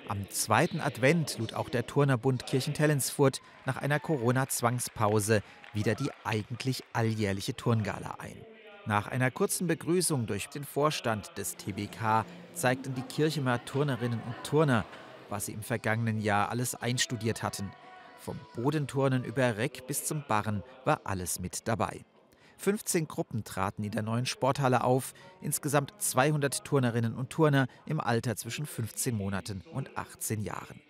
Am zweiten Advent lud auch der Turnerbund Kirchentellensfurth nach einer Corona-Zwangspause wieder die eigentlich alljährliche Turngala ein. Nach einer kurzen Begrüßung durch den Vorstand des TBK zeigten die Kirchemer Turnerinnen und Turner, was sie im vergangenen Jahr alles einstudiert hatten. Vom Bodenturnen über Reck bis zum Barren war alles mit dabei. 15 Gruppen traten in der neuen Sporthalle auf, insgesamt 200 Turnerinnen und Turner im Alter zwischen 15 Monaten und 18 Jahren.